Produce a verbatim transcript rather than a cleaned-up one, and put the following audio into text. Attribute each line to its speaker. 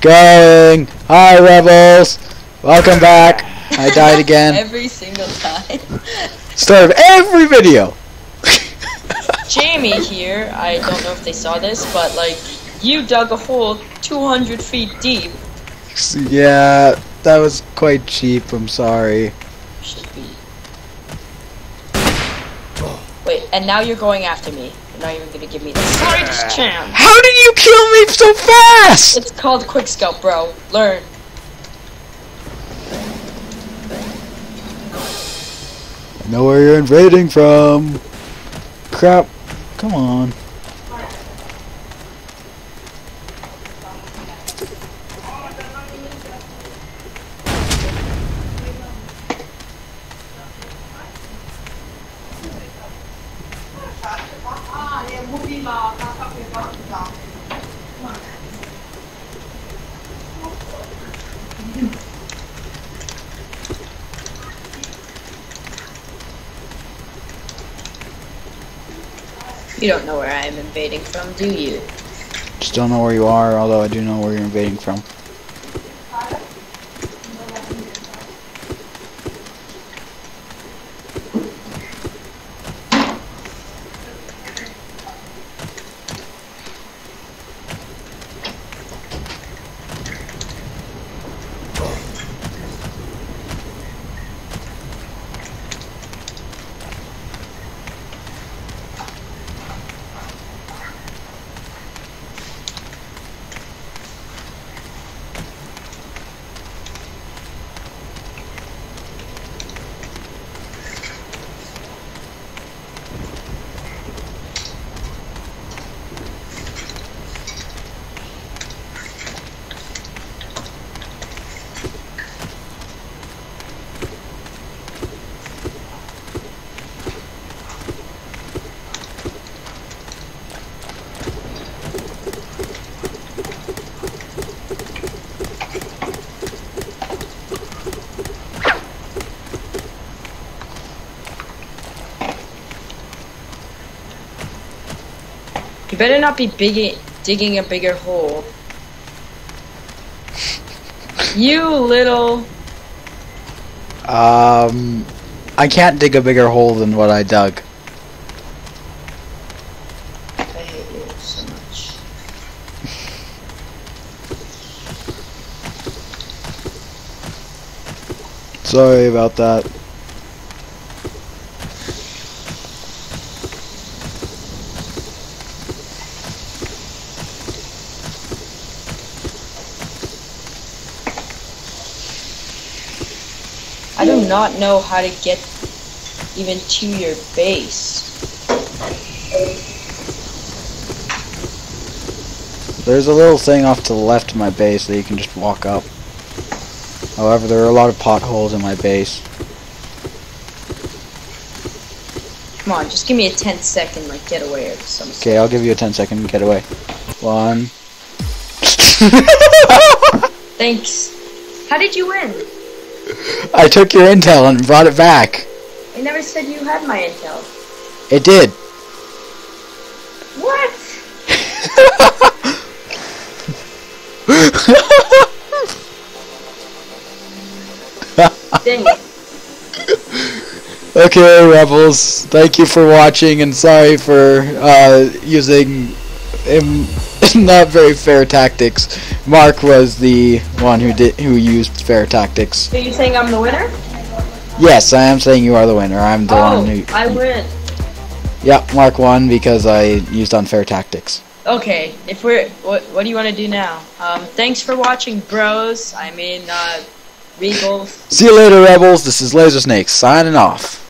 Speaker 1: Going. Hi, rebels. Welcome back. I died again.
Speaker 2: Every single time.
Speaker 1: Start of every video.
Speaker 2: Jamie here, I don't know if they saw this, but like, you dug a hole two hundred feet deep.
Speaker 1: Yeah, that was quite cheap. I'm sorry.
Speaker 2: Should be. Wait, and now you're going after me. You're not even gonna give me the slightest chance.
Speaker 1: How did you kill me so fast?
Speaker 2: It's called quick scout, bro. Learn.
Speaker 1: I know where you're invading from. Crap. Come on.
Speaker 2: You don't know where I am invading from, do you?
Speaker 1: Just don't know where you are, although I do know where you're invading from.
Speaker 2: You better not be big digging a bigger hole. You little...
Speaker 1: Um, I can't dig a bigger hole than what I dug.
Speaker 2: I hate you so much.
Speaker 1: Sorry about that.
Speaker 2: I do not know how to get even to your base.
Speaker 1: There's a little thing off to the left of my base that you can just walk up. However, there are a lot of potholes in my base.
Speaker 2: Come on, just give me a ten second like getaway or something.
Speaker 1: Okay, I'll give you a ten second getaway. One.
Speaker 2: Thanks. How did you win?
Speaker 1: I took your intel and brought it back.
Speaker 2: I never said you had my intel.
Speaker 1: It did.
Speaker 2: What? Dang it.
Speaker 1: Okay, rebels. Thank you for watching, and sorry for uh, using um, not very fair tactics. Mark was the one who did who used fair tactics.
Speaker 2: So you saying I'm the winner?
Speaker 1: Yes, I am saying you are the winner. I'm the
Speaker 2: Oh,
Speaker 1: one who.
Speaker 2: I win.
Speaker 1: Yep, Mark won because I used unfair tactics.
Speaker 2: Okay, if we're what what do you want to do now? Um, thanks for watching, bros. I mean, uh, Regals.
Speaker 1: See you later, rebels. This is LaserSnake signing off.